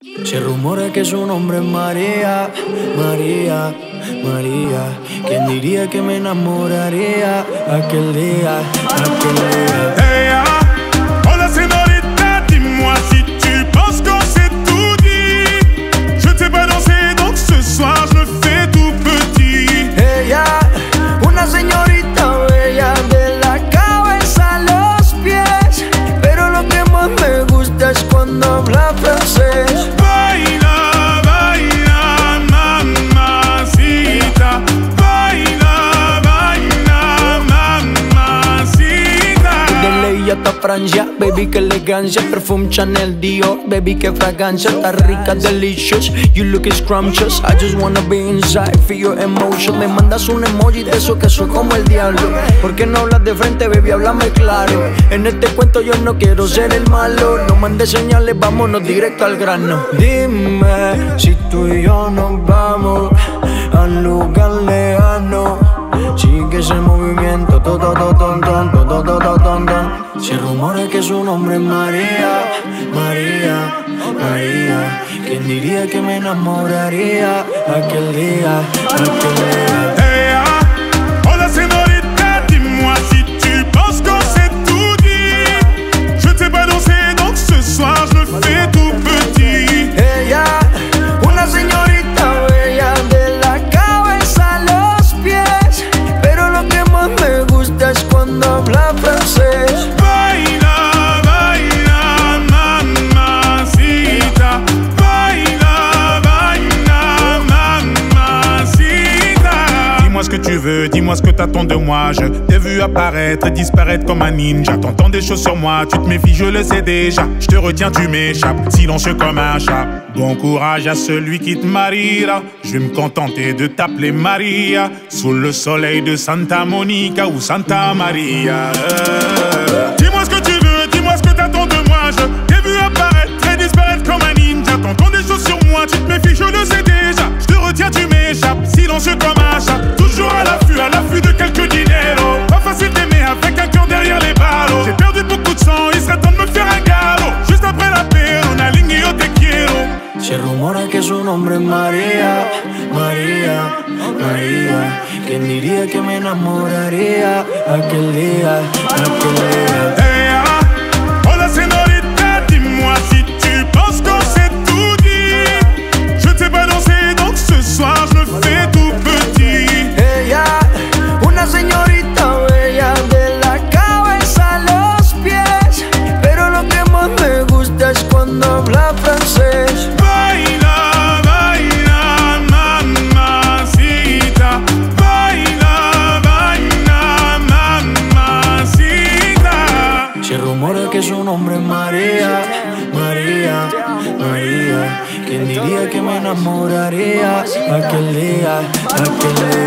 Se rumora que su nombre es María, María, María. ¿Quién diría que me enamoraría aquel día, aquel día? Hey, hola señorita, dis-moi si tu penses qu'on s'est tout dit. Je ne sais pas danser, donc ce soir je me fais tout petit. Ella, una señorita bella de la cabeza a los pies, pero lo que más me gusta es cuando habla francés. Baila, baila, mamacita. Baila, baila, mamacita. De ley hasta Francia, baby, qué elegancia. Perfume Chanel, Dior, baby, qué fragancia. Está rica, delicious, you look scrumptious. I just wanna be inside, feel your emotion. Me mandas un emoji de eso que soy como el diablo. ¿Por qué no hablas de frente, baby? Háblame claro. En este cuento yo no quiero ser el malo. No mandes señales, vámonos directo al grano. Dime si tú y yo nos vamos al lugar lejano. Sigue ese movimiento, se rumora que su nombre es María, María, María. ¿Quién diría que me enamoraría aquel día, aquel día? Hey, hola señorita, dis-moi si tu penses qu'on s'est tout dit. Je ne sais pas danser, donc ce soir je me fais tout petit. Ella, una señorita bella de la cabeza a los pies, pero lo que más me gusta es cuando habla francés. Baila, baila, mamacita. Baila, baila, mamacita. Dis-moi ce que tu veux, dis-moi ce que t'attends de moi. Je t'ai vu apparaître et disparaître comme un ninja. T'entends des choses sur moi, tu te méfies, je le sais déjà. Je te retiens, tu m'échappes, silencieux comme un chat. Bon courage à celui qui te mariera. Je vais me contenter de t'appeler Maria. Sous le soleil de Santa Monica ou Santa Maria. Dis-moi ce que tu veux, dis-moi ce que t'attends de moi. Je t'ai vu apparaître et disparaître comme un ninja. T'entends des choses sur moi, tu te méfies, je le sais déjà. Je te retiens, tu m'échappes, silencieux comme un chat. Toujours à l'affût de quelques dineros. Pas facile d'aimer avec un cœur derrière les ballots. J'ai perdu beaucoup de sang, il serait temps de me faire un galop. Juste après la paix, on a ligné yo te quiero. Se rumora que su nombre es María, María, María. ¿Quién diría que me enamoraría aquel día, aquel día? Hey, hola señorita, dis-moi si tu penses qu'on s'est tout dit. Je ne sais pas danser, donc ce soir je me fais tout petit. Ella, una señorita bella de la cabeza a los pies, pero lo que más me gusta es cuando habla francés. Baila, baila, mamacita. Baila, baila, mamacita. Se rumora que su nombre es María, María, María. ¿Quién diría que me enamoraría aquel día, aquel día?